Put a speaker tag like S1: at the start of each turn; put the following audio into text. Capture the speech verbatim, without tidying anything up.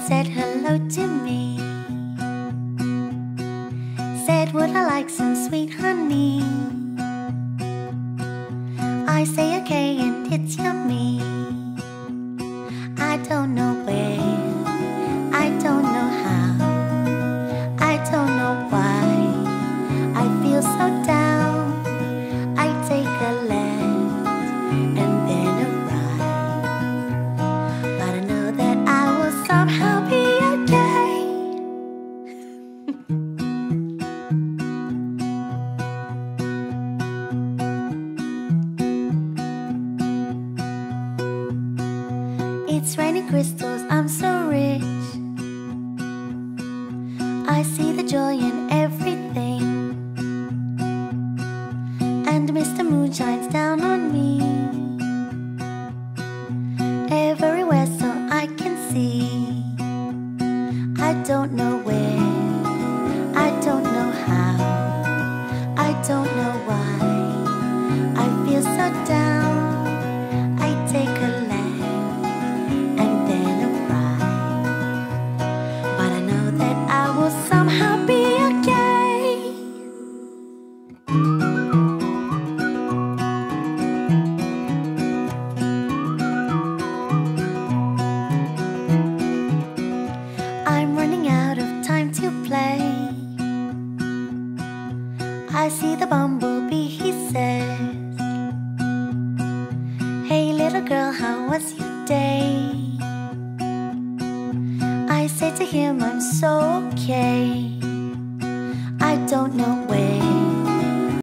S1: said hello to me. Said, would I like some sweet honey? I say okay and it's yummy. I don't know where, I don't know how, I don't know why I feel so down. I take a left and then a right, but I know that I will somehow be okay. It's raining crystals, I'm so rich. I see the joy in everything, and Mister Moon shines down on me everywhere so I can see. I don't know where, I don't know how, I don't know why I feel so down. I take a left and then a right, but I know that I will somehow be okay. I'm running out of time to play. I see the bumblebee, he says, hey little girl, how was your day? I say to him, I'm so okay. I don't know